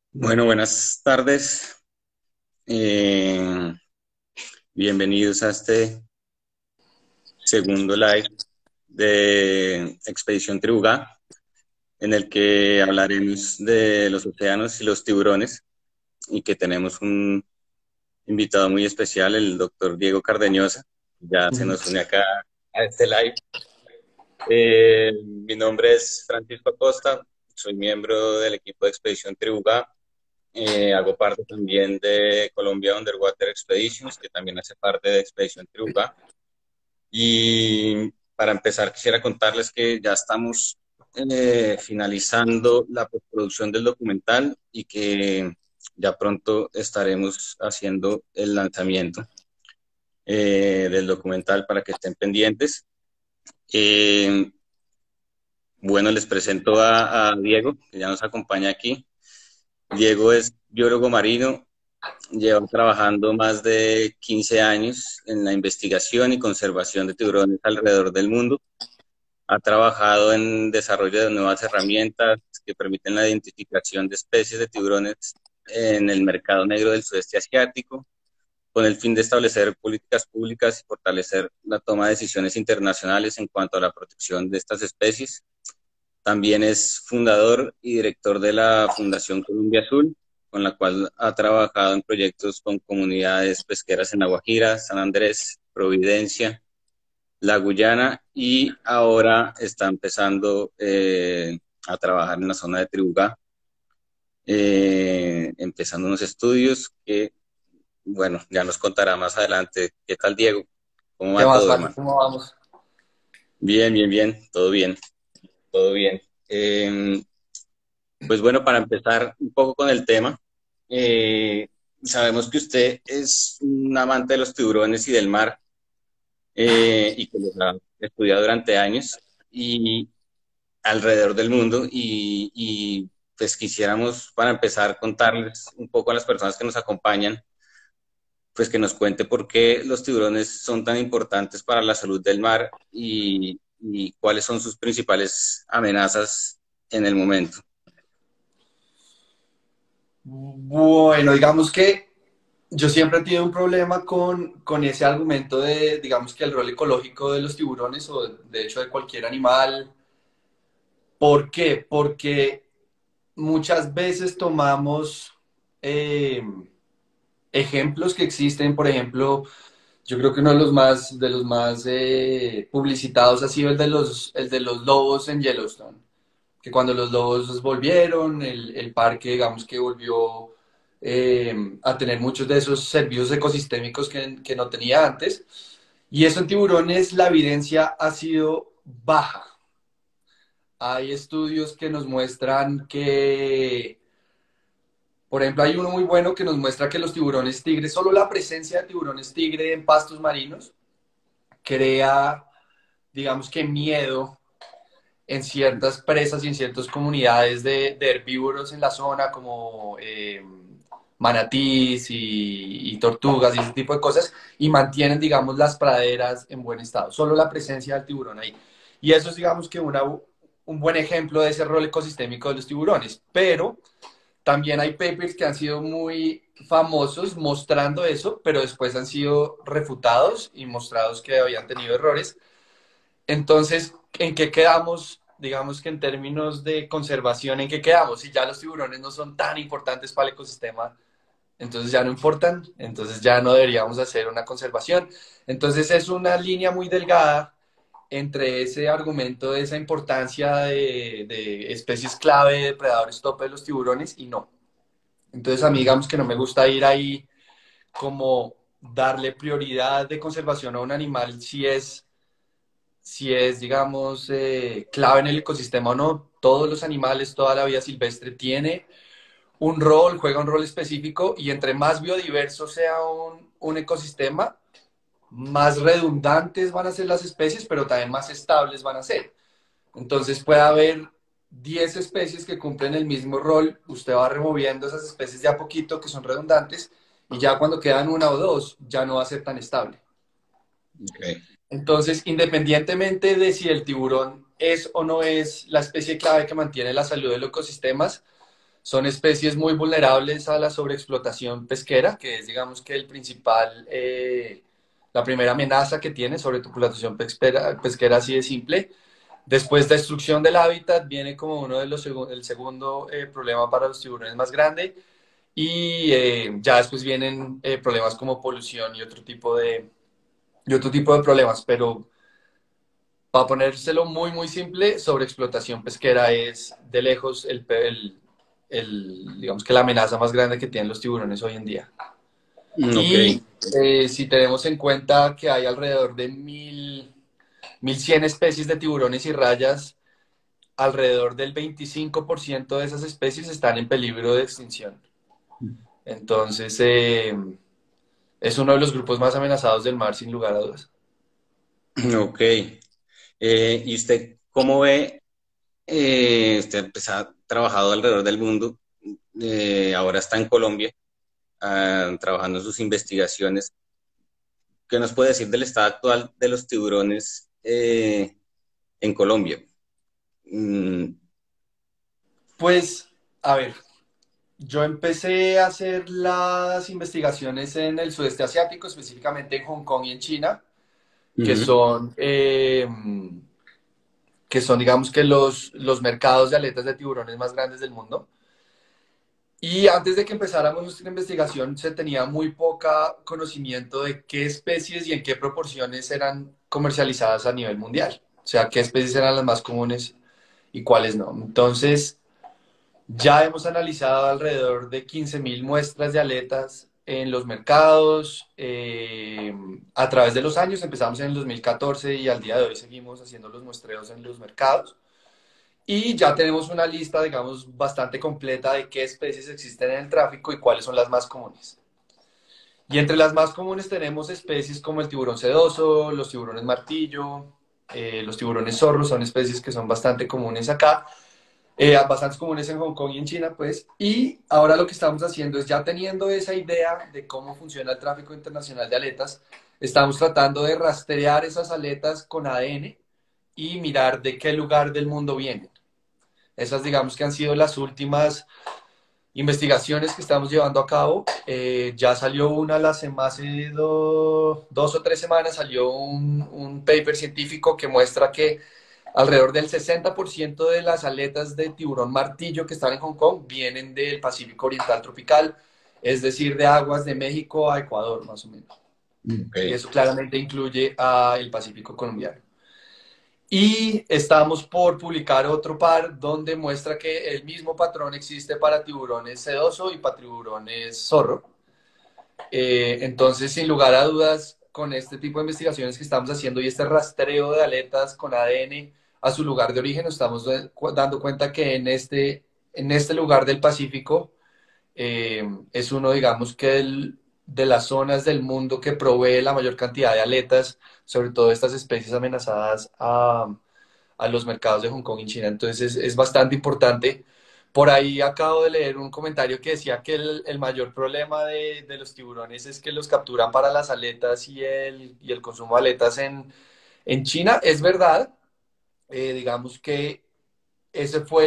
Bueno, buenas tardes. Eh, Bienvenidos a este segundo live de Expedición Tribugá, en el que hablaremos de los océanos y los tiburones, y que tenemos un invitado muy especial, el doctor Diego Cardeñosa. Ya se nos une acá a este live. Mi nombre es Francisco Acosta, soy miembro del equipo de Expedición Tribugá. Hago parte también de Colombia Underwater Expeditions, que también hace parte de Expedición Tribugá. Y para empezar, quisiera contarles que ya estamos finalizando la postproducción del documental y que ya pronto estaremos haciendo el lanzamiento del documental para que estén pendientes. Eh, bueno, les presento a Diego, que ya nos acompaña aquí. Diego es biólogo marino. Lleva trabajando más de 15 años en la investigación y conservación de tiburones alrededor del mundo. Ha trabajado en desarrollo de nuevas herramientas que permiten la identificación de especies de tiburones en el mercado negro del sudeste asiático, con el fin de establecer políticas públicas y fortalecer la toma de decisiones internacionales en cuanto a la protección de estas especies. También es fundador y director de la Fundación Colombia Azul, con la cual ha trabajado en proyectos con comunidades pesqueras en La Guajira, San Andrés, Providencia, La Guyana, y ahora está empezando a trabajar en la zona de Tribugá, empezando unos estudios que, bueno, ya nos contará más adelante. ¿Qué tal, Diego? ¿Cómo ¿Qué va más, todo, Mario? hermano? ¿Cómo vamos? Bien, bien, bien, todo bien, todo bien. Pues bueno, para empezar un poco con el tema, eh, sabemos que usted es un amante de los tiburones y del mar, y que los ha estudiado durante años y alrededor del mundo, pues quisiéramos, para empezar, contarles un poco a las personas que nos acompañan, pues que nos cuente por qué los tiburones son tan importantes para la salud del mar y cuáles son sus principales amenazas en el momento. Bueno, digamos que yo siempre he tenido un problema con ese argumento de, digamos que el rol ecológico de los tiburones o de hecho de cualquier animal. ¿Por qué? Porque muchas veces tomamos eh, ejemplos que existen, por ejemplo, yo creo que uno de los más publicitados ha sido el de los lobos en Yellowstone. Que cuando los lobos volvieron, el parque, digamos que volvió a tener muchos de esos servicios ecosistémicos que no tenía antes. Y eso en tiburones, la evidencia ha sido baja. Hay estudios que nos muestran que, por ejemplo, hay uno muy bueno que nos muestra que los tiburones tigre, solo la presencia de tiburones tigre en pastos marinos crea, digamos que miedo en ciertas presas y en ciertas comunidades de herbívoros en la zona, como manatís y tortugas y ese tipo de cosas, y mantienen, digamos, las praderas en buen estado. Solo la presencia del tiburón ahí. Y eso es, digamos, que un buen ejemplo de ese rol ecosistémico de los tiburones. Pero también hay papers que han sido muy famosos mostrando eso, pero después han sido refutados y mostrados que habían tenido errores. Entonces, ¿en qué quedamos? Digamos que en términos de conservación, ¿en qué quedamos? Si ya los tiburones no son tan importantes para el ecosistema, entonces ya no importan, entonces ya no deberíamos hacer una conservación. Entonces es una línea muy delgada entre ese argumento de esa importancia de especies clave, depredadores tope de los tiburones y no. Entonces a mí digamos que no me gusta ir ahí como darle prioridad de conservación a un animal si es, digamos, clave en el ecosistema o no. Todos los animales, toda la vida silvestre tiene un rol, juega un rol específico y entre más biodiverso sea un ecosistema, más redundantes van a ser las especies, pero también más estables van a ser. Entonces puede haber 10 especies que cumplen el mismo rol, usted va removiendo esas especies de a poquito que son redundantes y ya cuando quedan una o dos ya no va a ser tan estable. Okay. Entonces, independientemente de si el tiburón es o no es la especie clave que mantiene la salud de los ecosistemas, Son especies muy vulnerables a la sobreexplotación pesquera, que es, digamos, que el principal, la primera amenaza que tiene sobre tu población pesquera, así de simple. Después, destrucción del hábitat viene como uno de los el segundo problema para los tiburones más grande. Y ya después vienen problemas como polución y otro tipo de problemas. Pero para ponérselo muy, muy simple, sobreexplotación pesquera es de lejos digamos que la amenaza más grande que tienen los tiburones hoy en día. Ok, Y si tenemos en cuenta que hay alrededor de 1.100 especies de tiburones y rayas, alrededor del 25% de esas especies están en peligro de extinción. Entonces, es uno de los grupos más amenazados del mar, sin lugar a dudas. ok. ¿Y usted cómo ve? Usted pues, ha trabajado alrededor del mundo, ahora está en Colombia, trabajando en sus investigaciones. ¿Qué nos puede decir del estado actual de los tiburones en Colombia? Mm, Pues, a ver, yo empecé a hacer las investigaciones en el sudeste asiático, específicamente en Hong Kong y en China, que ujú. son, digamos que los mercados de aletas de tiburones más grandes del mundo. Y antes de que empezáramos nuestra investigación, se tenía muy poca conocimiento de qué especies y en qué proporciones eran comercializadas a nivel mundial. O sea, qué especies eran las más comunes y cuáles no. Entonces, ya hemos analizado alrededor de 15.000 muestras de aletas en los mercados. A través de los años, empezamos en el 2014 y al día de hoy seguimos haciendo los muestreos en los mercados. Y ya tenemos una lista, digamos, bastante completa de qué especies existen en el tráfico y cuáles son las más comunes. Y entre las más comunes tenemos especies como el tiburón sedoso, los tiburones martillo, los tiburones zorro, son especies que son bastante comunes acá, bastante comunes en Hong Kong y en China, pues. Y ahora lo que estamos haciendo es, ya teniendo esa idea de cómo funciona el tráfico internacional de aletas, estamos tratando de rastrear esas aletas con ADN y mirar de qué lugar del mundo vienen. Esas, digamos, que han sido las últimas investigaciones que estamos llevando a cabo. Ya salió una hace 2 o 3 semanas, salió un paper científico que muestra que alrededor del 60% de las aletas de tiburón martillo que están en Hong Kong vienen del Pacífico Oriental Tropical, es decir, de aguas de México a Ecuador, más o menos. Ok. Y eso claramente incluye al Pacífico colombiano. Y estamos por publicar otro par donde muestra que el mismo patrón existe para tiburones sedoso y para tiburones zorro. Entonces, sin lugar a dudas, con este tipo de investigaciones que estamos haciendo y este rastreo de aletas con ADN a su lugar de origen, nos estamos dando cuenta que en este lugar del Pacífico es uno, digamos, que de las zonas del mundo que provee la mayor cantidad de aletas, sobre todo estas especies amenazadas a los mercados de Hong Kong y China. Entonces es bastante importante. Por ahí acabo de leer un comentario que decía que el mayor problema de los tiburones es que los capturan para las aletas y el consumo de aletas en China. Es verdad, digamos que ese fue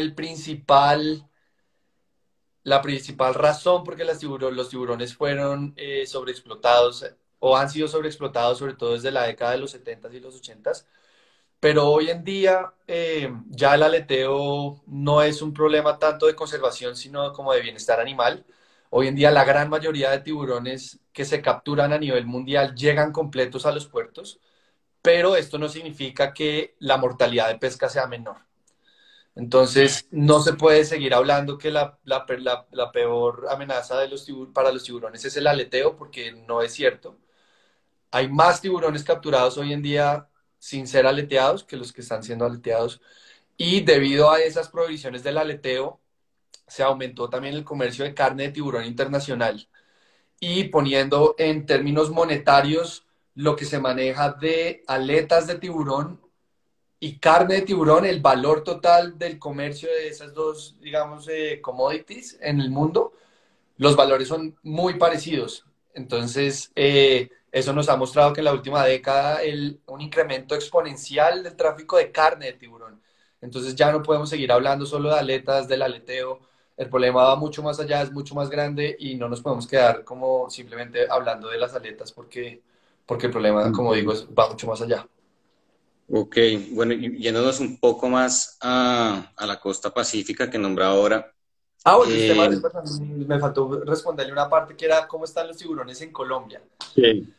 la principal razón por qué los tiburones fueron sobreexplotados o han sido sobreexplotados, sobre todo desde la década de los 70 y los 80. Pero hoy en día ya el aleteo no es un problema tanto de conservación, sino como de bienestar animal. Hoy en día la gran mayoría de tiburones que se capturan a nivel mundial llegan completos a los puertos, pero esto no significa que la mortalidad de pesca sea menor. Entonces, no se puede seguir hablando que la peor amenaza para los tiburones es el aleteo, porque no es cierto. Hay más tiburones capturados hoy en día sin ser aleteados que los que están siendo aleteados. Y debido a esas prohibiciones del aleteo, se aumentó también el comercio de carne de tiburón internacional. Y poniendo en términos monetarios lo que se maneja de aletas de tiburón y carne de tiburón, el valor total del comercio de esas dos, digamos, commodities en el mundo, los valores son muy parecidos. Entonces, eso nos ha mostrado que en la última década un incremento exponencial del tráfico de carne de tiburón. Entonces ya no podemos seguir hablando solo de aletas, del aleteo. El problema va mucho más allá, es mucho más grande y no nos podemos quedar como simplemente hablando de las aletas porque el problema, como digo, va mucho más allá. Ok, bueno, y yéndonos un poco más a la costa pacífica que nombraba ahora. Ah, bueno, eh, me faltó responderle una parte que era cómo están los tiburones en Colombia. sí.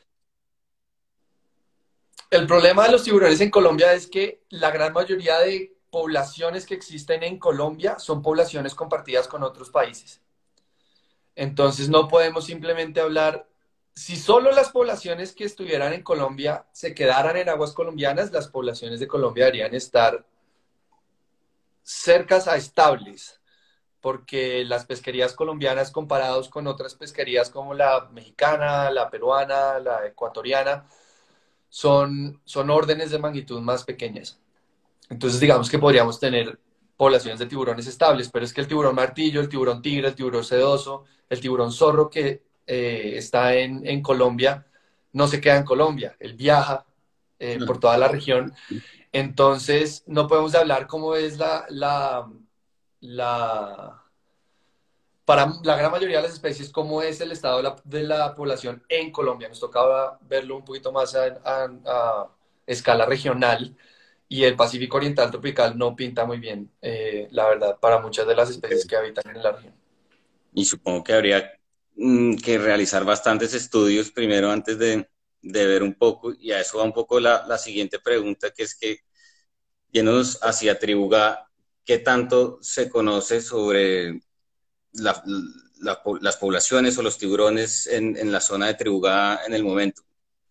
El problema de los tiburones en Colombia es que la gran mayoría de poblaciones que existen en Colombia son poblaciones compartidas con otros países. Entonces no podemos simplemente hablar, si solo las poblaciones que estuvieran en Colombia se quedaran en aguas colombianas, las poblaciones de Colombia deberían estar cercas a estables, porque las pesquerías colombianas comparados con otras pesquerías como la mexicana, la peruana, la ecuatoriana, son órdenes de magnitud más pequeñas. Entonces digamos que podríamos tener poblaciones de tiburones estables, pero es que el tiburón martillo, el tiburón tigre, el tiburón sedoso, el tiburón zorro que está en Colombia, no se queda en Colombia, él viaja por toda la región. Entonces no podemos hablar cómo es la para la gran mayoría de las especies, cómo es el estado de la población en Colombia. Nos tocaba verlo un poquito más a escala regional y el Pacífico Oriental tropical no pinta muy bien, la verdad, para muchas de las especies que habitan en la región. Y supongo que habría que realizar bastantes estudios primero antes de ver un poco, y a eso va un poco la siguiente pregunta, que es que, yéndonos hacia Tribugá, ¿qué tanto se conoce sobre las poblaciones o los tiburones en la zona de Tribugá en el momento?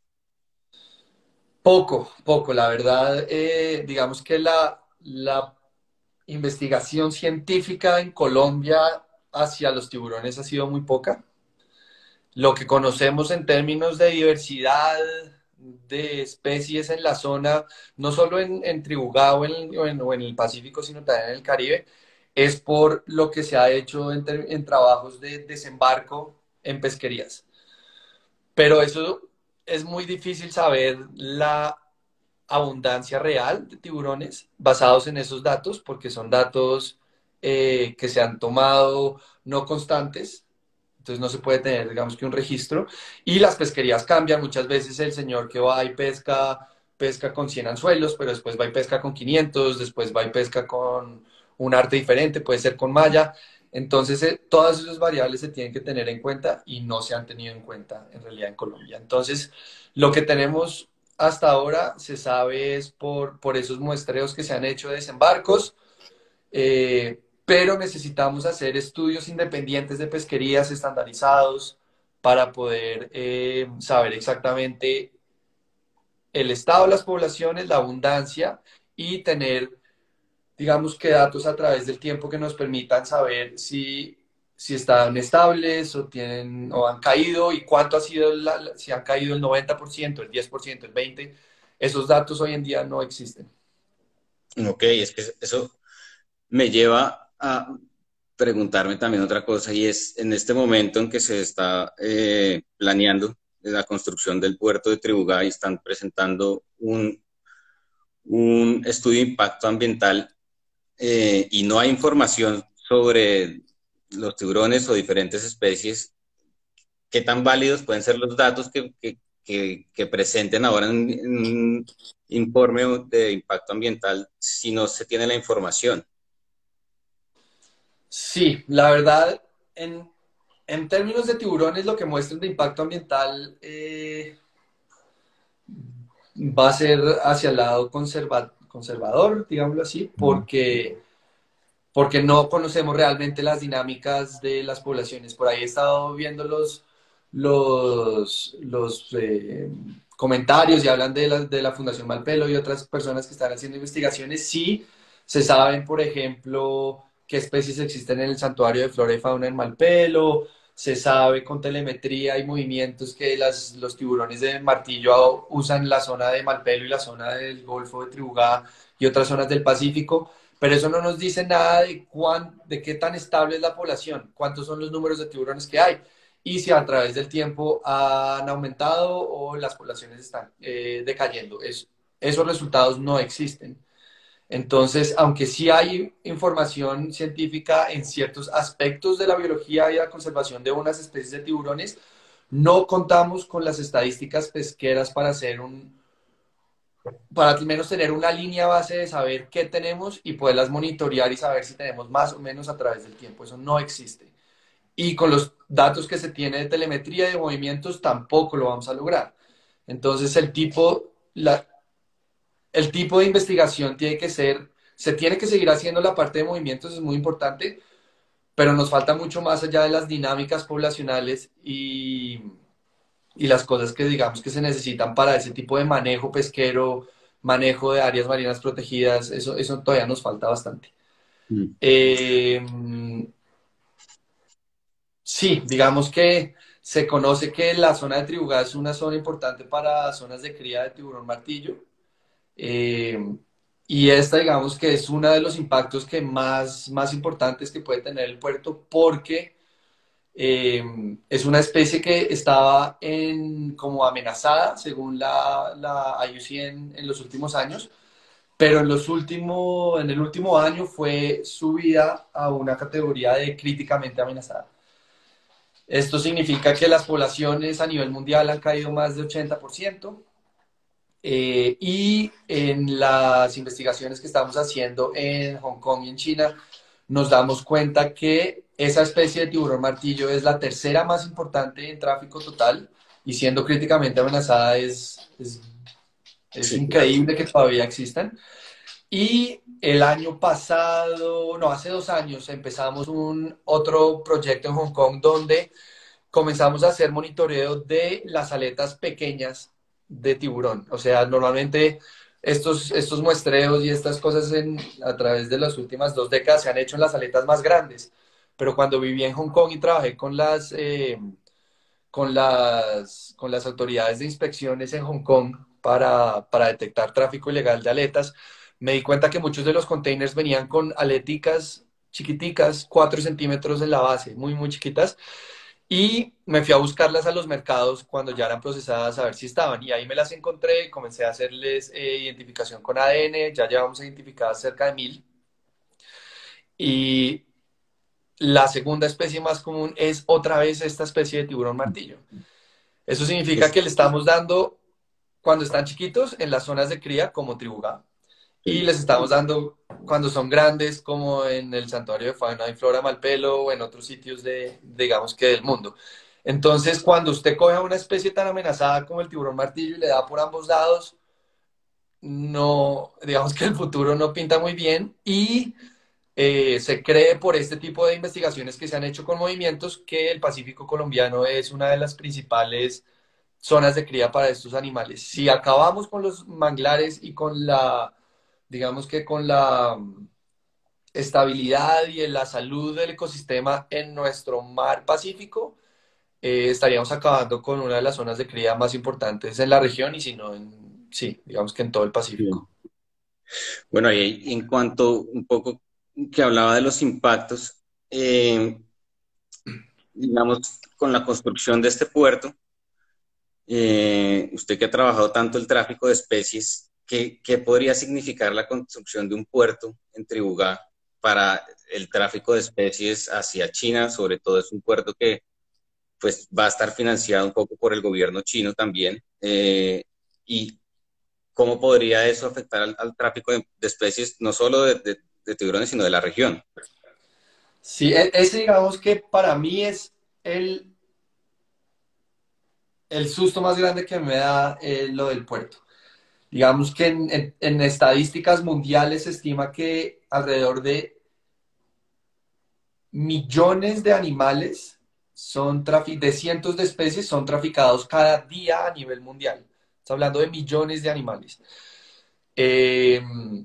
Poco, poco, la verdad, digamos que la investigación científica en Colombia hacia los tiburones ha sido muy poca. Lo que conocemos en términos de diversidad de especies en la zona, no solo en Tribugá o en el Pacífico, sino también en el Caribe, es por lo que se ha hecho en trabajos de desembarco en pesquerías. Pero eso es muy difícil saber la abundancia real de tiburones basados en esos datos, porque son datos que se han tomado no constantes, entonces no se puede tener, digamos que un registro, y las pesquerías cambian, muchas veces el señor que va y pesca, pesca con 100 anzuelos, pero después va y pesca con 500, después va y pesca con un arte diferente, puede ser con malla, entonces todas esas variables se tienen que tener en cuenta y no se han tenido en cuenta en realidad en Colombia. Entonces, lo que tenemos hasta ahora se sabe es por esos muestreos que se han hecho de desembarcos, pero necesitamos hacer estudios independientes de pesquerías estandarizados para poder saber exactamente el estado de las poblaciones, la abundancia y tener, digamos que datos a través del tiempo que nos permitan saber si están estables o, tienen, o han caído y cuánto ha sido, si han caído el 90%, el 10%, el 20%. Esos datos hoy en día no existen. Ok, es que eso me lleva a preguntarme también otra cosa, y es en este momento en que se está planeando la construcción del puerto de Tribugá y están presentando un estudio de impacto ambiental, y no hay información sobre los tiburones o diferentes especies. ¿Qué tan válidos pueden ser los datos que presenten ahora en un informe de impacto ambiental si no se tiene la información? Sí, la verdad, en términos de tiburones, lo que muestran de impacto ambiental va a ser hacia el lado conservador, digámoslo así, porque no conocemos realmente las dinámicas de las poblaciones. Por ahí he estado viendo los comentarios y hablan de la Fundación Malpelo y otras personas que están haciendo investigaciones. Sí, se saben, por ejemplo, qué especies existen en el santuario de flora y fauna en Malpelo. Se sabe con telemetría y movimientos que los tiburones de martillo usan la zona de Malpelo y la zona del Golfo de Tribugá y otras zonas del Pacífico, pero eso no nos dice nada de qué tan estable es la población, cuántos son los números de tiburones que hay y si a través del tiempo han aumentado o las poblaciones están decayendo. Esos resultados no existen. Entonces, aunque sí hay información científica en ciertos aspectos de la biología y la conservación de unas especies de tiburones, no contamos con las estadísticas pesqueras para hacer para al menos tener una línea base de saber qué tenemos y poderlas monitorear y saber si tenemos más o menos a través del tiempo. Eso no existe. Y con los datos que se tiene de telemetría y de movimientos tampoco lo vamos a lograr. Entonces, el tipo de investigación tiene que ser, se tiene que seguir haciendo la parte de movimientos, es muy importante, pero nos falta mucho más allá de las dinámicas poblacionales y las cosas que digamos que se necesitan para ese tipo de manejo pesquero, manejo de áreas marinas protegidas, eso todavía nos falta bastante. Mm. Eh, sí, digamos que se conoce que la zona de Tribugá es una zona importante para zonas de cría de tiburón martillo. Eh, y esta, digamos que es uno de los impactos que más importantes que puede tener el puerto porque es una especie que estaba como amenazada, según la IUCN en los últimos años, pero en el último año fue subida a una categoría de críticamente amenazada. Esto significa que las poblaciones a nivel mundial han caído más de 80%. Y en las investigaciones que estamos haciendo en Hong Kong y en China, nos damos cuenta que esa especie de tiburón martillo es la tercera más importante en tráfico total y siendo críticamente amenazada es Sí, claro. increíble que todavía existan. Y el año pasado, no, hace 2 años empezamos un otro proyecto en Hong Kong donde comenzamos a hacer monitoreo de las aletas pequeñas de tiburón. O sea, normalmente estos muestreos y estas cosas a través de las últimas 2 décadas se han hecho en las aletas más grandes. Pero cuando viví en Hong Kong y trabajé con las autoridades de inspecciones en Hong Kong para detectar tráfico ilegal de aletas, me di cuenta que muchos de los containers venían con aleticas chiquiticas, 4 centímetros en la base, muy, muy chiquitas, y me fui a buscarlas a los mercados cuando ya eran procesadas a ver si estaban. Y ahí me las encontré, comencé a hacerles identificación con ADN, ya llevamos identificadas cerca de 1000. Y la segunda especie más común es otra vez esta especie de tiburón martillo. Eso significa Es- que le estamos dando, cuando están chiquitos, en las zonas de cría como Tribugá. Y sí. les estamos dando cuando son grandes, como en el Santuario de Fauna y Flora Malpelo o en otros sitios digamos que del mundo. Entonces, cuando usted coge a una especie tan amenazada como el tiburón martillo y le da por ambos lados, no, digamos que el futuro no pinta muy bien y se cree por este tipo de investigaciones que se han hecho con movimientos que el Pacífico colombiano es una de las principales zonas de cría para estos animales. Si acabamos con los manglares y digamos que con la estabilidad y en la salud del ecosistema en nuestro mar Pacífico, estaríamos acabando con una de las zonas de cría más importantes en la región y si no, sí, digamos que en todo el Bien. Pacífico. Bueno, y en cuanto un poco que hablaba de los impactos, eh, digamos, con la construcción de este puerto, usted que ha trabajado tanto el tráfico de especies, ¿qué podría significar la construcción de un puerto en Tribugá para el tráfico de especies hacia China? Sobre todo es un puerto que pues va a estar financiado un poco por el gobierno chino también. ¿Y cómo podría eso afectar al tráfico de especies, no solo de tiburones, sino de la región? Sí, ese digamos que para mí es el, el susto más grande que me da lo del puerto. Digamos que en estadísticas mundiales se estima que alrededor de millones de animales de cientos de especies son traficados cada día a nivel mundial. Está hablando de millones de animales. Eh,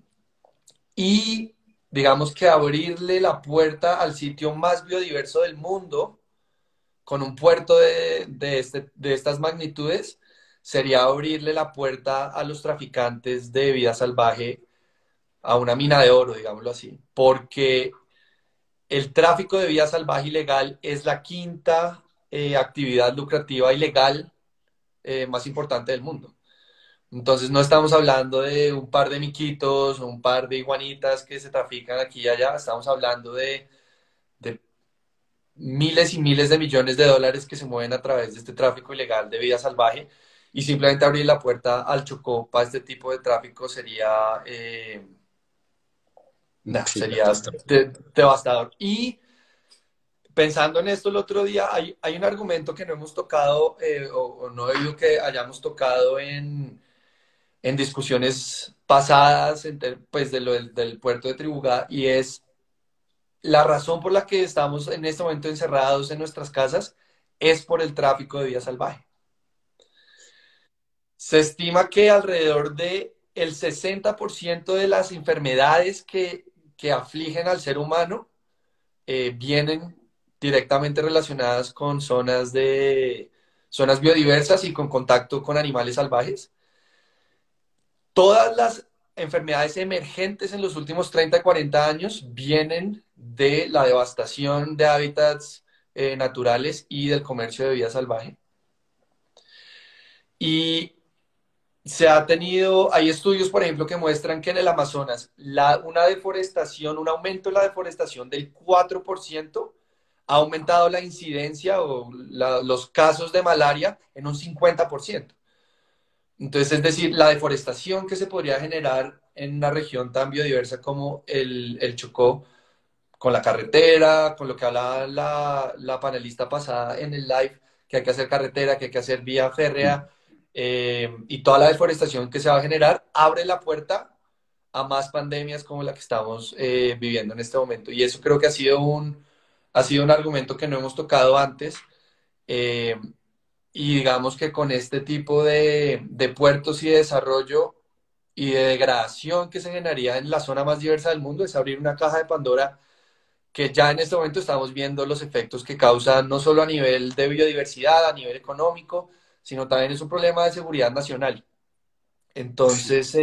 y digamos que abrirle la puerta al sitio más biodiverso del mundo con un puerto de estas magnitudes sería abrirle la puerta a los traficantes de vida salvaje a una mina de oro, digámoslo así, porque el tráfico de vida salvaje ilegal es la quinta actividad lucrativa ilegal más importante del mundo. Entonces no estamos hablando de un par de miquitos o un par de iguanitas que se trafican aquí y allá, estamos hablando de miles y miles de millones de dólares que se mueven a través de este tráfico ilegal de vida salvaje y simplemente abrir la puerta al Chocó para este tipo de tráfico sería, Sí, sería catastrófico. devastador. Y pensando en esto el otro día, hay un argumento que no hemos tocado o no he oído que hayamos tocado en discusiones pasadas pues, del puerto de Tribugá y es la razón por la que estamos en este momento encerrados en nuestras casas es por el tráfico de vida salvaje. Se estima que alrededor de el 60% de las enfermedades que afligen al ser humano vienen directamente relacionadas con zonas biodiversas y con contacto con animales salvajes. Todas las enfermedades emergentes en los últimos 30 40 años vienen de la devastación de hábitats naturales y del comercio de vida salvaje. Y hay estudios, por ejemplo, que muestran que en el Amazonas un aumento en la deforestación del 4% ha aumentado la incidencia o los casos de malaria en un 50%. Entonces, es decir, la deforestación que se podría generar en una región tan biodiversa como el Chocó, con la carretera, con lo que hablaba la panelista pasada en el live, que hay que hacer carretera, que hay que hacer vía férrea, y toda la deforestación que se va a generar, abre la puerta a más pandemias como la que estamos viviendo en este momento. Y eso creo que ha sido un argumento que no hemos tocado antes. eh, y digamos que con este tipo de puertos y de desarrollo y de degradación que se generaría en la zona más diversa del mundo, es abrir una caja de Pandora que ya en este momento estamos viendo los efectos que causan no solo a nivel de biodiversidad, a nivel económico, sino también es un problema de seguridad nacional. Sí, Entonces,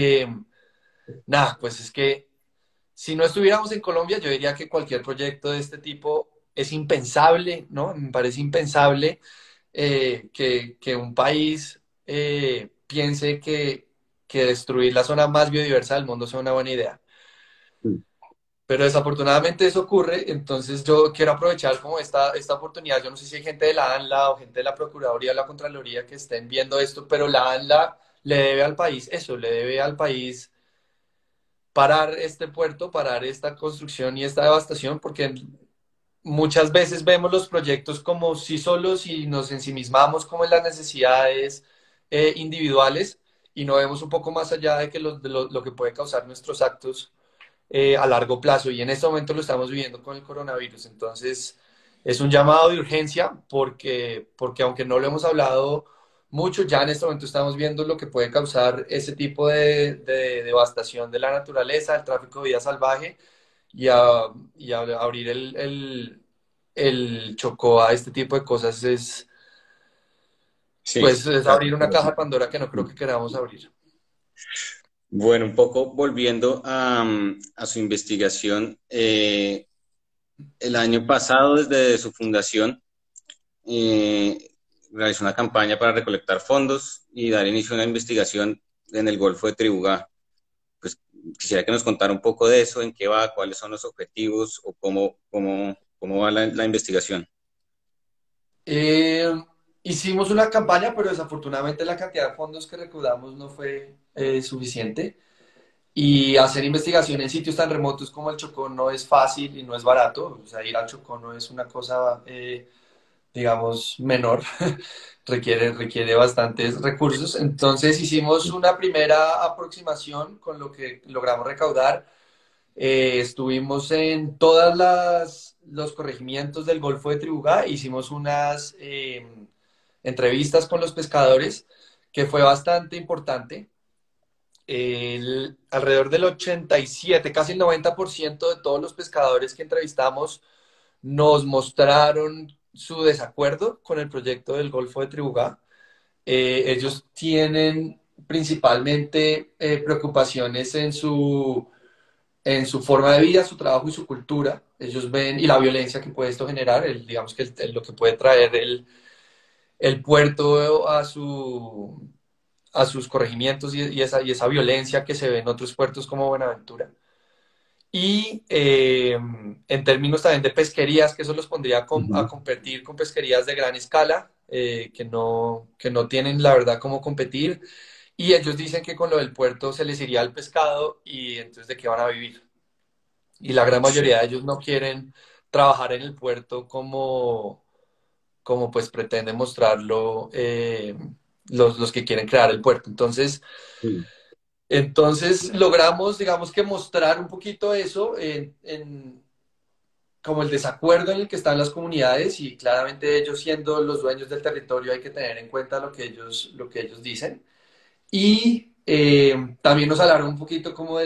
nada, pues es que si no estuviéramos en Colombia, yo diría que cualquier proyecto de este tipo es impensable, ¿no? Me parece impensable que un país piense que destruir la zona más biodiversa del mundo sea una buena idea. sí. Pero desafortunadamente eso ocurre, entonces yo quiero aprovechar como esta oportunidad. Yo no sé si hay gente de la ANLA o gente de la Procuraduría o la Contraloría que estén viendo esto, pero la ANLA le debe al país eso, le debe al país parar este puerto, parar esta construcción y esta devastación, porque muchas veces vemos los proyectos como sí solos y nos ensimismamos como en las necesidades individuales y no vemos un poco más allá de, lo que puede causar nuestros actos a largo plazo. Y en este momento lo estamos viviendo con el coronavirus. Entonces, es un llamado de urgencia porque aunque no lo hemos hablado mucho, ya en este momento estamos viendo lo que puede causar ese tipo de devastación de la naturaleza, el tráfico de vida salvaje y a abrir el Chocó a este tipo de cosas Sí, pues, es abrir una caja de Pandora que no creo que queramos abrir. bueno, un poco volviendo a su investigación, el año pasado, desde su fundación, eh, realizó una campaña para recolectar fondos y dar inicio a una investigación en el Golfo de Tribugá. Pues quisiera que nos contara un poco de eso, en qué va, cuáles son los objetivos o cómo va la investigación. Eh, Hicimos una campaña, pero desafortunadamente la cantidad de fondos que recaudamos no fue suficiente. Y hacer investigación en sitios tan remotos como el Chocó no es fácil y no es barato. O sea, ir al Chocó no es una cosa, digamos, menor. Requiere bastantes recursos. Entonces hicimos una primera aproximación con lo que logramos recaudar. Estuvimos en los corregimientos del Golfo de Tribugá, hicimos unas entrevistas con los pescadores, que fue bastante importante. Alrededor del 87, casi el 90% de todos los pescadores que entrevistamos nos mostraron su desacuerdo con el proyecto del Golfo de Tribugá. Ellos tienen principalmente preocupaciones en su forma de vida, su trabajo y su cultura. Ellos ven, y la violencia que puede esto generar, digamos que lo que puede traer el puerto a sus corregimientos y esa violencia que se ve en otros puertos como Buenaventura. Y en términos también de pesquerías, que eso los pondría a Ujú. competir con pesquerías de gran escala, que no tienen la verdad cómo competir. Y ellos dicen que con lo del puerto se les iría el pescado y entonces de qué van a vivir. Y la gran Sí, mayoría de ellos no quieren trabajar en el puerto como pues pretenden mostrarlo los que quieren crear el puerto. sí, Entonces logramos, digamos que mostrar un poquito eso como el desacuerdo en el que están las comunidades y claramente ellos siendo los dueños del territorio hay que tener en cuenta lo que ellos dicen. Y también nos hablaron un poquito como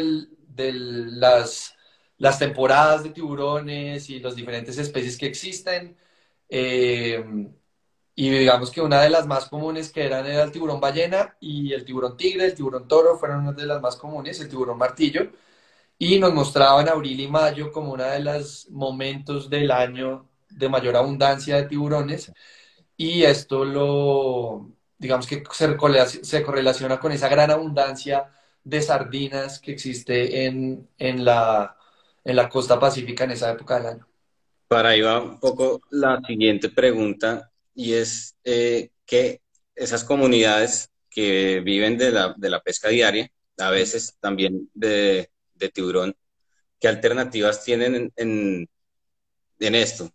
las temporadas de tiburones y las diferentes especies que existen. Eh, y digamos que una de las más comunes que eran era el tiburón ballena y el tiburón tigre, el tiburón toro fueron una de las más comunes, el tiburón martillo. Y nos mostraban abril y mayo como uno de los momentos del año de mayor abundancia de tiburones. Y esto digamos que se correlaciona con esa gran abundancia de sardinas que existe en la costa pacífica en esa época del año. para ahí va un poco la siguiente pregunta y es que esas comunidades que viven de la pesca diaria, a veces también de tiburón, ¿qué alternativas tienen en esto?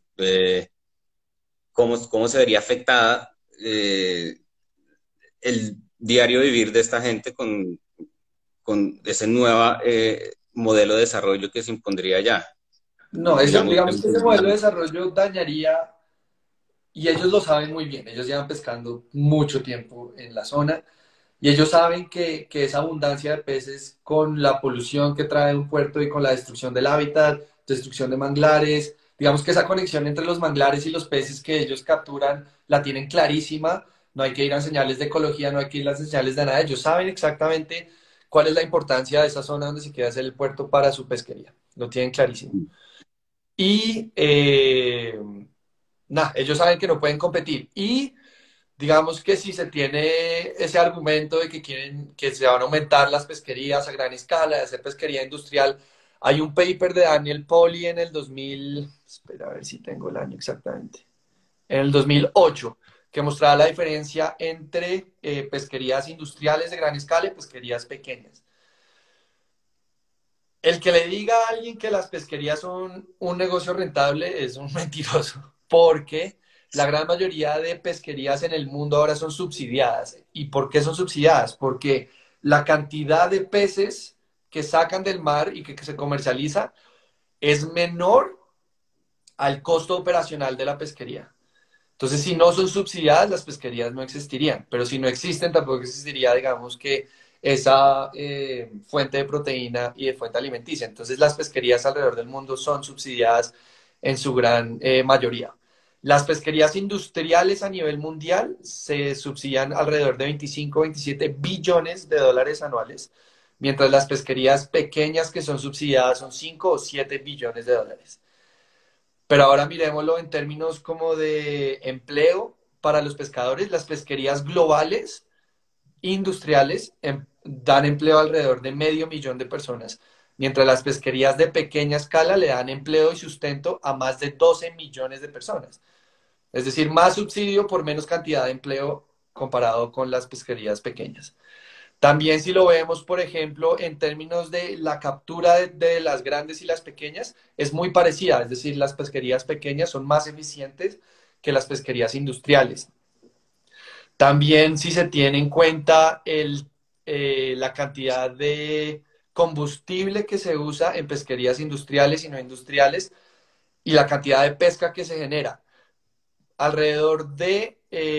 ¿Cómo se vería afectada el diario vivir de esta gente con ese nuevo modelo de desarrollo que se impondría allá? No, Digamos, digamos que ese modelo de desarrollo dañaría, y ellos lo saben muy bien, ellos llevan pescando mucho tiempo en la zona. Y ellos saben que esa abundancia de peces con la polución que trae un puerto y con la destrucción del hábitat, destrucción de manglares, digamos que esa conexión entre los manglares y los peces que ellos capturan la tienen clarísima. No hay que ir a señales de ecología, no hay que ir a señales de nada. Ellos saben exactamente cuál es la importancia de esa zona donde se quiere hacer el puerto para su pesquería. Lo tienen clarísimo. Y nada, ellos saben que no pueden competir. Y digamos que si se tiene ese argumento de que quieren que se van a aumentar las pesquerías a gran escala, de hacer pesquería industrial, hay un paper de Daniel Pauly en el 2000, espera a ver si tengo el año exactamente, en el 2008, que mostraba la diferencia entre pesquerías industriales de gran escala y pesquerías pequeñas. El que le diga a alguien que las pesquerías son un negocio rentable es un mentiroso, porque la gran mayoría de pesquerías en el mundo ahora son subsidiadas. ¿Y por qué son subsidiadas? Porque la cantidad de peces que sacan del mar y que se comercializa es menor al costo operacional de la pesquería. Entonces, si no son subsidiadas, las pesquerías no existirían, pero si no existen, tampoco existiría, digamos, que esa fuente de proteína y de fuente alimenticia. Entonces, las pesquerías alrededor del mundo son subsidiadas en su gran mayoría. Las pesquerías industriales a nivel mundial se subsidian alrededor de 25 27 billones de dólares anuales, mientras las pesquerías pequeñas que son subsidiadas son 5 o 7 billones de dólares. Pero ahora miremoslo en términos como de empleo para los pescadores. Las pesquerías globales, industriales, dan empleo a alrededor de 500.000 de personas, mientras las pesquerías de pequeña escala le dan empleo y sustento a más de 12 millones de personas. Es decir, más subsidio por menos cantidad de empleo comparado con las pesquerías pequeñas. También si lo vemos, por ejemplo, en términos de la captura de las grandes y las pequeñas, es muy parecida, es decir, las pesquerías pequeñas son más eficientes que las pesquerías industriales. También si se tiene en cuenta la cantidad de combustible que se usa en pesquerías industriales y no industriales y la cantidad de pesca que se genera. Alrededor de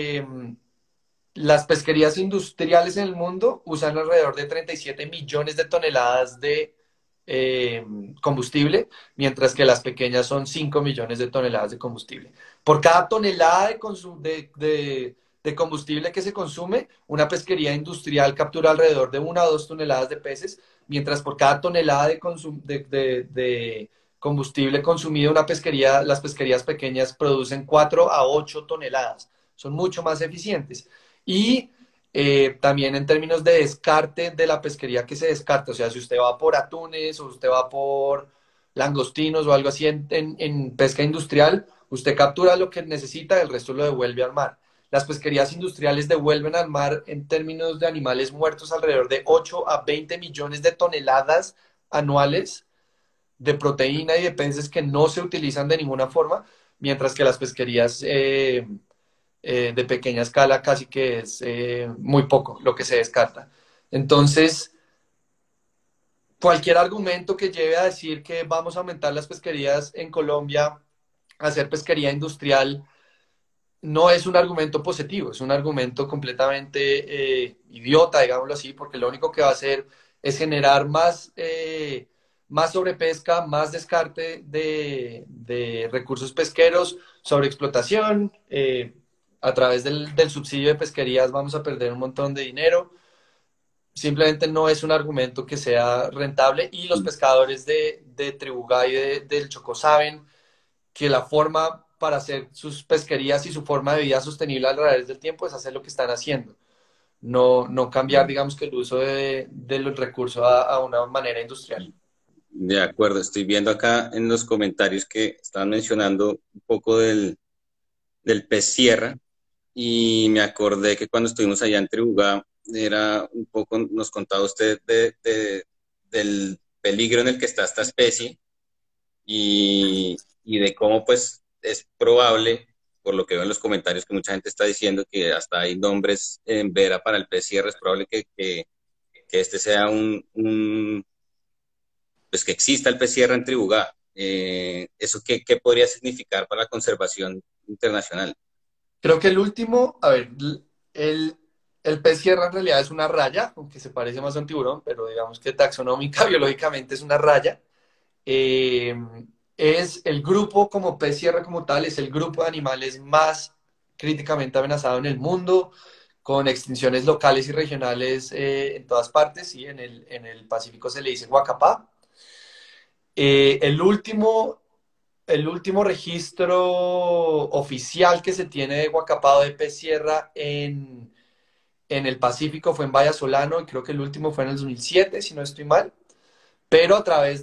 las pesquerías industriales en el mundo usan alrededor de 37 millones de toneladas de eh, combustible, mientras que las pequeñas son 5 millones de toneladas de combustible. Por cada tonelada de combustible que se consume, una pesquería industrial captura alrededor de 1 o 2 toneladas de peces, mientras por cada tonelada de combustible consumido, las pesquerías pequeñas producen 4 a 8 toneladas. Son mucho más eficientes. Y También en términos de descarte de la pesquería que se descarta, o sea, si usted va por atunes o usted va por langostinos o algo así en pesca industrial, usted captura lo que necesita, el resto lo devuelve al mar. Las pesquerías industriales devuelven al mar en términos de animales muertos alrededor de 8 a 20 millones de toneladas anuales de proteína y de peces que no se utilizan de ninguna forma, mientras que las pesquerías de pequeña escala casi que es muy poco lo que se descarta. Entonces, cualquier argumento que lleve a decir que vamos a aumentar las pesquerías en Colombia, hacer pesquería industrial, no es un argumento positivo, es un argumento completamente idiota, digámoslo así, porque lo único que va a hacer es generar más sobrepesca, más descarte de recursos pesqueros, sobreexplotación. A través del subsidio de pesquerías vamos a perder un montón de dinero. Simplemente no es un argumento que sea rentable y los pescadores de Tribugá y del Chocó saben que la forma para hacer sus pesquerías y su forma de vida sostenible a través del tiempo es hacer lo que están haciendo. No cambiar, digamos, que el uso de los recursos a una manera industrial. De acuerdo, estoy viendo acá en los comentarios que estaban mencionando un poco del pez sierra y me acordé que cuando estuvimos allá en Tribugá era un poco, nos contaba usted del peligro en el que está esta especie y de cómo pues es probable, por lo que veo en los comentarios que mucha gente está diciendo que hasta hay nombres en vera para el pez sierra, es probable que este sea pues que exista el pez sierra en Tribugá. ¿Eso qué podría significar para la conservación internacional? Creo que el último, a ver, el, el pez sierra en realidad es una raya, aunque se parece más a un tiburón, pero digamos que taxonómica, biológicamente es una raya. Eh, es el grupo como pez sierra como tal, es el grupo de animales más críticamente amenazado en el mundo, con extinciones locales y regionales en todas partes, y en el Pacífico se le dice guacapá. Eh, el último, el último registro oficial que se tiene de guacapá o de pez sierra en el Pacífico fue en Bahía Solano, y creo que el último fue en el 2007, si no estoy mal. Pero a través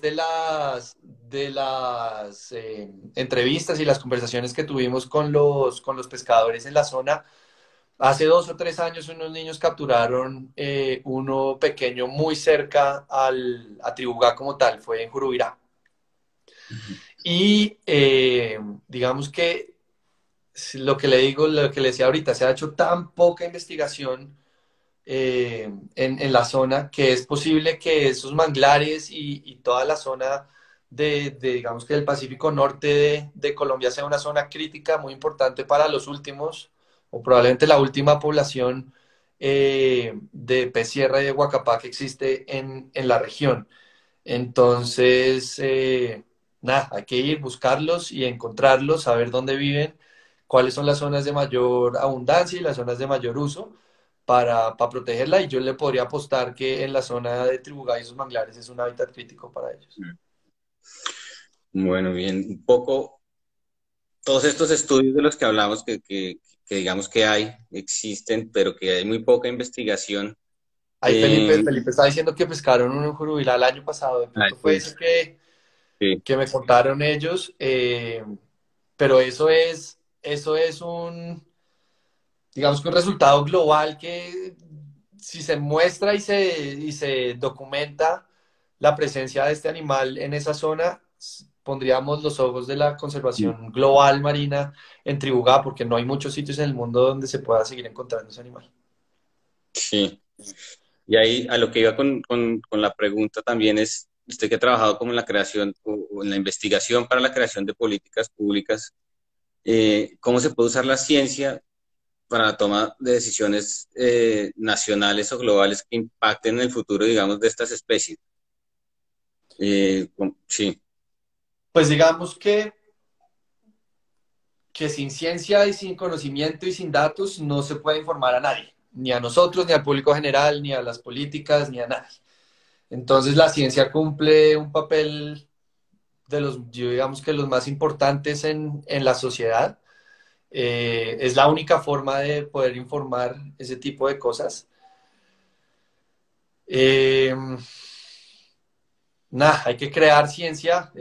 de las entrevistas y las conversaciones que tuvimos con los pescadores en la zona, hace 2 o 3 años unos niños capturaron uno pequeño muy cerca a Tribugá como tal, fue en Jurubirá. Y digamos que lo que le digo, lo que le decía ahorita, se ha hecho tan poca investigación en la zona, que es posible que esos manglares y toda la zona digamos que del Pacífico Norte de Colombia sea una zona crítica muy importante para los últimos, o probablemente la última población de pez sierra y de guacapá que existe en la región. Entonces, nada, hay que ir, buscarlos y encontrarlos, saber dónde viven, cuáles son las zonas de mayor abundancia y las zonas de mayor uso para protegerla. Y yo le podría apostar que en la zona de Tribugá y sus manglares es un hábitat crítico para ellos. Bueno, bien, un poco todos estos estudios de los que hablamos que digamos que hay, existen, pero que hay muy poca investigación. Ahí Felipe, Eh, Felipe está diciendo que pescaron un jurubila el año pasado, de pronto fue sí, ese que, sí, que me contaron ellos, pero eso es digamos que un resultado global que si se muestra y se documenta la presencia de este animal en esa zona, pondríamos los ojos de la conservación global marina en Tribugá, porque no hay muchos sitios en el mundo donde se pueda seguir encontrando ese animal. sí. Y ahí a lo que iba con la pregunta también es, usted que ha trabajado como en la creación o en la investigación para la creación de políticas públicas, ¿cómo se puede usar la ciencia para la toma de decisiones nacionales o globales que impacten en el futuro, digamos, de estas especies? Sí, Pues digamos que sin ciencia y sin conocimiento y sin datos no se puede informar a nadie, ni a nosotros, ni al público general, ni a las políticas, ni a nadie. Entonces la ciencia cumple un papel yo digamos que los más importantes en la sociedad. Es la única forma de poder informar ese tipo de cosas. Eh, Nada, hay que crear ciencia,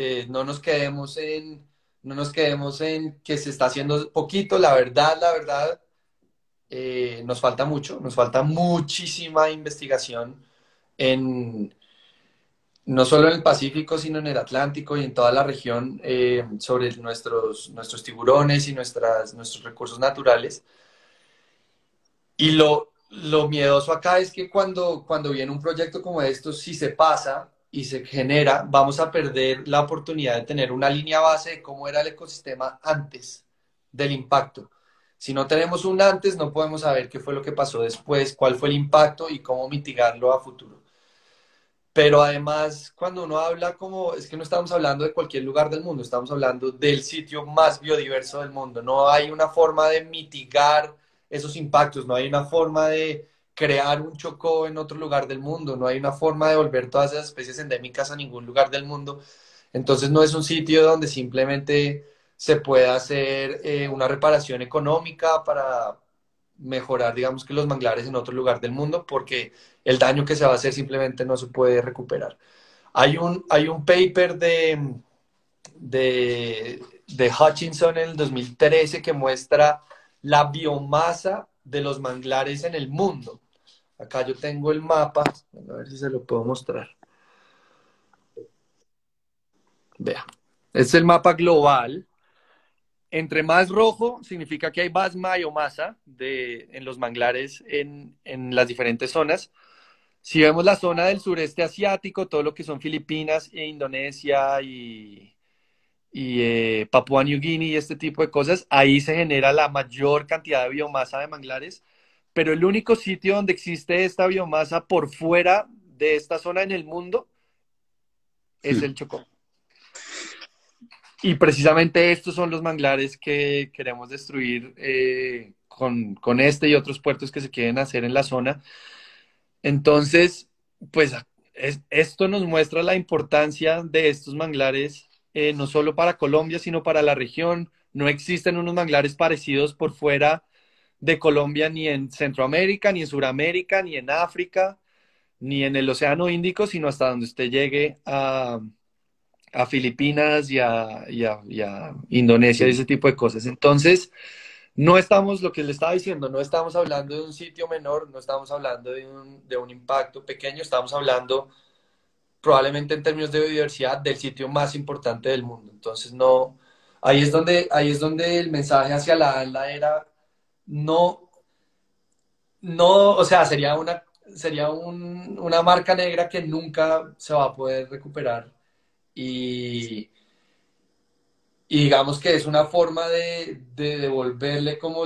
no nos quedemos en que se está haciendo poquito, la verdad, nos falta mucho, nos falta muchísima investigación en, no solo en el Pacífico, sino en el Atlántico y en toda la región sobre nuestros tiburones y nuestros recursos naturales. Y lo miedoso acá es que cuando viene un proyecto como esto, si se pasa y se genera, vamos a perder la oportunidad de tener una línea base de cómo era el ecosistema antes del impacto. Si no tenemos un antes, no podemos saber qué fue lo que pasó después, cuál fue el impacto y cómo mitigarlo a futuro. Pero además, cuando uno habla como, es que no estamos hablando de cualquier lugar del mundo, estamos hablando del sitio más biodiverso del mundo. No hay una forma de mitigar esos impactos, no hay una forma de crear un chocó en otro lugar del mundo, no hay una forma de volver todas esas especies endémicas a ningún lugar del mundo. Entonces no es un sitio donde simplemente se pueda hacer una reparación económica para mejorar, digamos que los manglares en otro lugar del mundo, porque el daño que se va a hacer simplemente no se puede recuperar. Hay un paper de Hutchinson en el 2013 que muestra la biomasa de los manglares en el mundo. Acá yo tengo el mapa, a ver si se lo puedo mostrar. Vea, este es el mapa global. Entre más rojo significa que hay más biomasa en los manglares en las diferentes zonas. Si vemos la zona del sureste asiático, todo lo que son Filipinas e Indonesia y Papúa New Guinea y este tipo de cosas, ahí se genera la mayor cantidad de biomasa de manglares, pero el único sitio donde existe esta biomasa por fuera de esta zona en el mundo es el Chocó. Y precisamente estos son los manglares que queremos destruir con este y otros puertos que se quieren hacer en la zona. Entonces, pues esto nos muestra la importancia de estos manglares, no solo para Colombia, sino para la región. No existen unos manglares parecidos por fuera de Colombia, ni en Centroamérica, ni en Sudamérica, ni en África, ni en el Océano Índico, sino hasta donde usted llegue a Filipinas y a Indonesia y ese tipo de cosas. Entonces, no estamos, lo que le estaba diciendo, no estamos hablando de un sitio menor, no estamos hablando de un impacto pequeño, estamos hablando probablemente en términos de biodiversidad del sitio más importante del mundo. Entonces, no, ahí es donde el mensaje hacia la ANLA era, no, no, o sea, una marca negra que nunca se va a poder recuperar y, y digamos que es una forma de devolverle como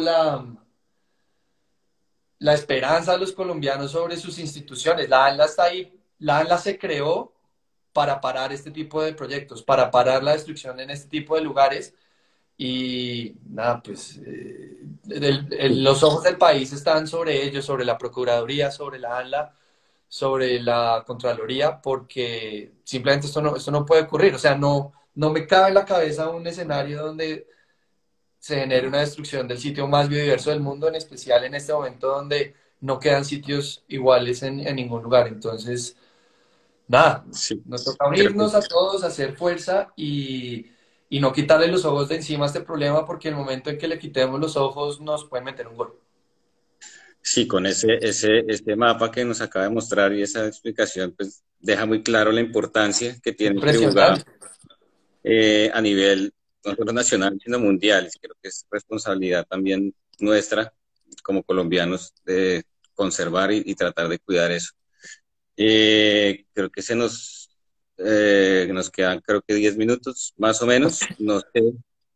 la esperanza a los colombianos sobre sus instituciones. La ANLA está ahí, la ANLA se creó para parar este tipo de proyectos, para parar la destrucción en este tipo de lugares y nada, pues los ojos del país están sobre ellos, sobre la Procuraduría, sobre la ANLA, sobre la Contraloría, porque simplemente esto no puede ocurrir. O sea, no me cabe en la cabeza un escenario donde se genere una destrucción del sitio más biodiverso del mundo, en especial en este momento donde no quedan sitios iguales en ningún lugar. Entonces, nada, Sí, nos toca creo que unirnos a todos, hacer fuerza y no quitarle los ojos de encima a este problema, porque el momento en que le quitemos los ojos nos pueden meter un gol. sí, con este mapa que nos acaba de mostrar y esa explicación, pues deja muy claro la importancia que tiene Tribugá Impresionante. a nivel no solo nacional, sino mundial. Y creo que es responsabilidad también nuestra como colombianos de conservar y tratar de cuidar eso. Creo que nos quedan creo que 10 minutos más o menos. No sé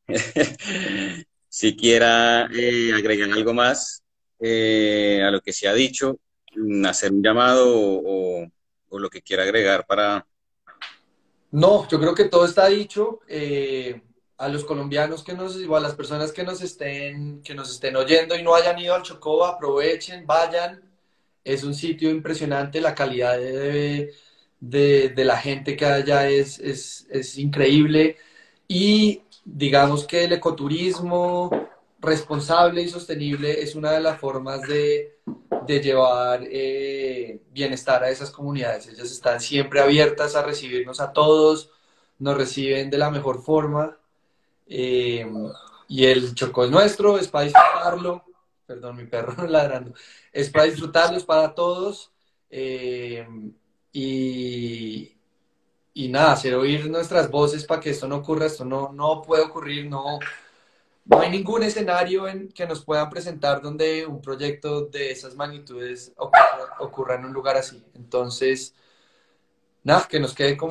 si quiera agregar algo más a lo que se ha dicho, hacer un llamado o lo que quiera agregar para... No, yo creo que todo está dicho. A los colombianos o a las personas que nos estén oyendo y no hayan ido al Chocó, aprovechen, vayan. Es un sitio impresionante, la calidad de la gente que hay allá es increíble. Y digamos que el ecoturismo responsable y sostenible es una de las formas de llevar bienestar a esas comunidades. Ellas están siempre abiertas a recibirnos a todos, nos reciben de la mejor forma. eh, y el Chocó es nuestro, es para disfrutarlo. Perdón, mi perro ladrando. Es para disfrutarlo, es para todos. eh, y, y nada, hacer oír nuestras voces para que esto no ocurra, esto no puede ocurrir, no hay ningún escenario que nos puedan presentar donde un proyecto de esas magnitudes ocurra en un lugar así. Entonces, nada, que nos quede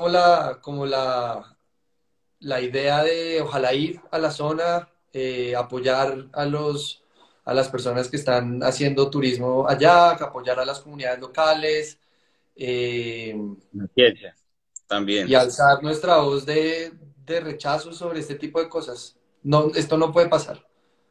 la idea de ojalá ir a la zona, apoyar a las personas que están haciendo turismo allá, apoyar a las comunidades locales, eh, La ciencia y también. alzar nuestra voz de rechazo sobre este tipo de cosas. No, esto no puede pasar.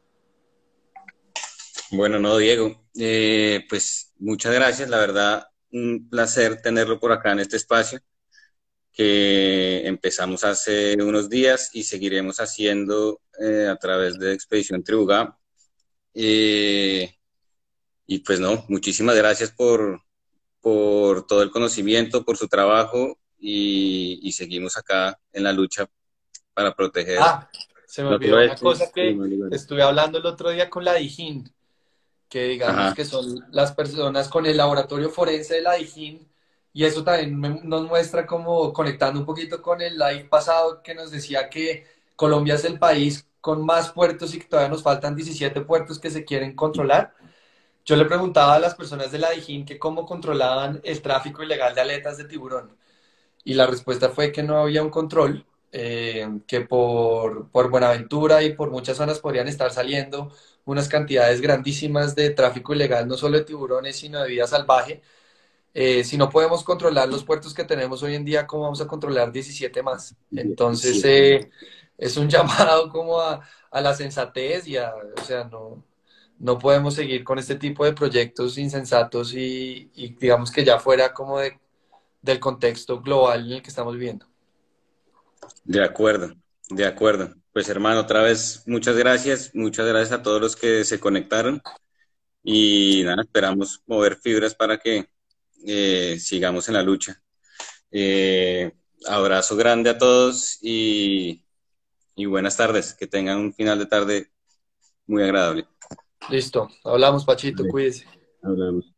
Bueno, no, Diego, pues muchas gracias, la verdad, un placer tenerlo por acá en este espacio que empezamos hace unos días y seguiremos haciendo a través de Expedición Tribugá. Eh, y pues no, muchísimas gracias por todo el conocimiento, por su trabajo y seguimos acá en la lucha para proteger Ah, se me no solo olvidó una este, cosa sino que más lugares. estuve hablando el otro día con la Dijín, que digamos Ajá, que son las personas con el laboratorio forense de la Dijín, y eso también nos muestra como conectando un poquito con el live pasado que nos decía que Colombia es el país con más puertos y que todavía nos faltan 17 puertos que se quieren controlar. Yo le preguntaba a las personas de la Dijín que cómo controlaban el tráfico ilegal de aletas de tiburón. Y la respuesta fue que no había un control, que por Buenaventura y por muchas zonas podrían estar saliendo unas cantidades grandísimas de tráfico ilegal, no solo de tiburones, sino de vida salvaje. Si no podemos controlar los puertos que tenemos hoy en día, ¿cómo vamos a controlar 17 más? Entonces, 17. es un llamado como a la sensatez o sea, no podemos seguir con este tipo de proyectos insensatos y digamos que ya fuera como del contexto global en el que estamos viviendo. De acuerdo, de acuerdo. Pues hermano, otra vez muchas gracias a todos los que se conectaron y nada, esperamos mover fibras para que sigamos en la lucha. Eh, Abrazo grande a todos y buenas tardes, que tengan un final de tarde muy agradable. Listo, hablamos, Pachito, Vale, cuídese. hablamos.